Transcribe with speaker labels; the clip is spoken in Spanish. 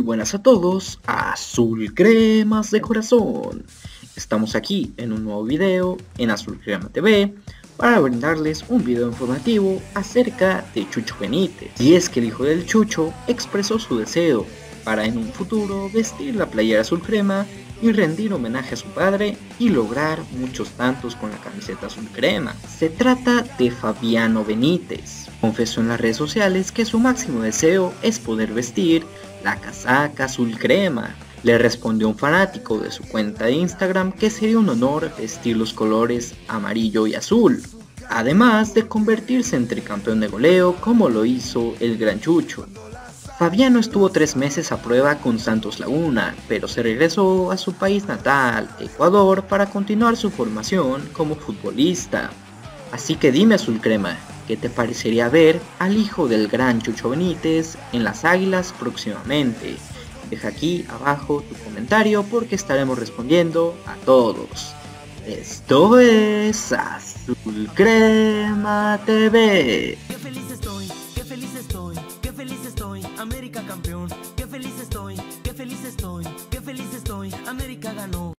Speaker 1: buenas a todos, Azul Cremas de Corazón. Estamos aquí en un nuevo video en Azul Crema TV para brindarles un video informativo acerca de Chucho Benítez. Y es que el hijo del Chucho expresó su deseo para en un futuro vestir la playera azul crema y rendir homenaje a su padre y lograr muchos tantos con la camiseta azul crema. Se trata de Fabiano Benítez. Confesó en las redes sociales que su máximo deseo es poder vestir la casaca azul crema. Le respondió un fanático de su cuenta de Instagram que sería un honor vestir los colores amarillo y azul, además de convertirse en tricampeón de goleo como lo hizo el gran Chucho. Fabiano estuvo 3 meses a prueba con Santos Laguna, pero se regresó a su país natal, Ecuador, para continuar su formación como futbolista. Así que dime, Azul Crema, ¿qué te parecería ver al hijo del gran Chucho Benítez en las Águilas próximamente? Deja aquí abajo tu comentario porque estaremos respondiendo a todos. Esto es Azul Crema TV.